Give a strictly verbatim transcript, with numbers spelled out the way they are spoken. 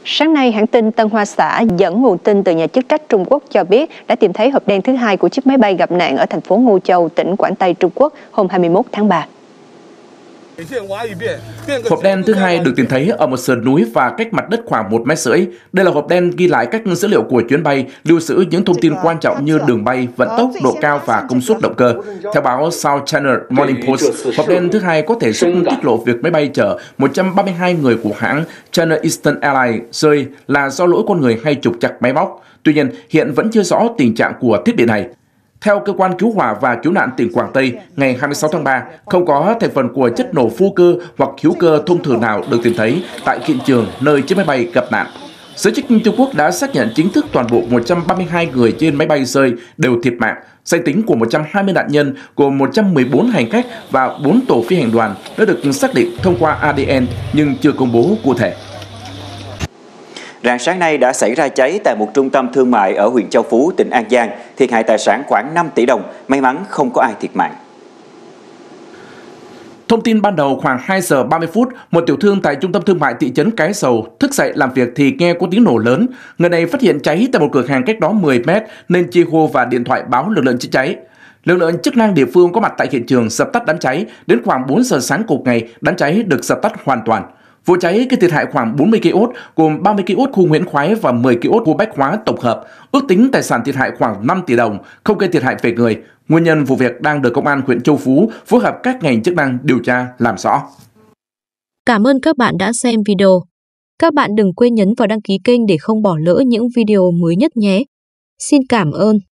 Sáng nay, hãng tin Tân Hoa Xã dẫn nguồn tin từ nhà chức trách Trung Quốc cho biết đã tìm thấy hộp đen thứ hai của chiếc máy bay gặp nạn ở thành phố Ngô Châu, tỉnh Quảng Tây, Trung Quốc hôm hai mươi mốt tháng ba. Hộp đen thứ hai được tìm thấy ở một sườn núi và cách mặt đất khoảng một mét rưỡi. Đây là hộp đen ghi lại các dữ liệu của chuyến bay, lưu trữ những thông tin quan trọng như đường bay, vận tốc, độ cao và công suất động cơ. Theo báo South China Morning Post, hộp đen thứ hai có thể giúp tiết lộ việc máy bay chở một trăm ba mươi hai người của hãng China Eastern Airlines rơi là do lỗi con người hay trục trặc máy móc. Tuy nhiên, hiện vẫn chưa rõ tình trạng của thiết bị này. Theo Cơ quan Cứu hỏa và Cứu nạn tỉnh Quảng Tây, ngày hai mươi sáu tháng ba, không có thành phần của chất nổ vô cơ hoặc hữu cơ thông thường nào được tìm thấy tại hiện trường nơi chiếc máy bay gặp nạn. Giới chức Trung Quốc đã xác nhận chính thức toàn bộ một trăm ba mươi hai người trên máy bay rơi đều thiệt mạng. Danh tính của một trăm hai mươi nạn nhân gồm một trăm mười bốn hành khách và bốn tổ phi hành đoàn đã được xác định thông qua a đê en nhưng chưa công bố cụ thể. Rạng sáng nay đã xảy ra cháy tại một trung tâm thương mại ở huyện Châu Phú, tỉnh An Giang, thiệt hại tài sản khoảng năm tỷ đồng, may mắn không có ai thiệt mạng. Thông tin ban đầu khoảng hai giờ ba mươi phút, một tiểu thương tại trung tâm thương mại thị trấn Cái Sầu thức dậy làm việc thì nghe có tiếng nổ lớn. Người này phát hiện cháy tại một cửa hàng cách đó mười mét nên chi hô và điện thoại báo lực lượng chữa cháy. Lực lượng chức năng địa phương có mặt tại hiện trường dập tắt đám cháy. Đến khoảng bốn giờ sáng cùng ngày, đám cháy được dập tắt hoàn toàn. Vụ cháy gây thiệt hại khoảng bốn mươi ki ốt, gồm ba mươi ki ốt khu Nguyễn Khoái và mười ki ốt khu Bách Hóa tổng hợp. Ước tính tài sản thiệt hại khoảng năm tỷ đồng, không gây thiệt hại về người. Nguyên nhân vụ việc đang được Công an huyện Châu Phú phối hợp các ngành chức năng điều tra làm rõ. Cảm ơn các bạn đã xem video. Các bạn đừng quên nhấn vào đăng ký kênh để không bỏ lỡ những video mới nhất nhé. Xin cảm ơn.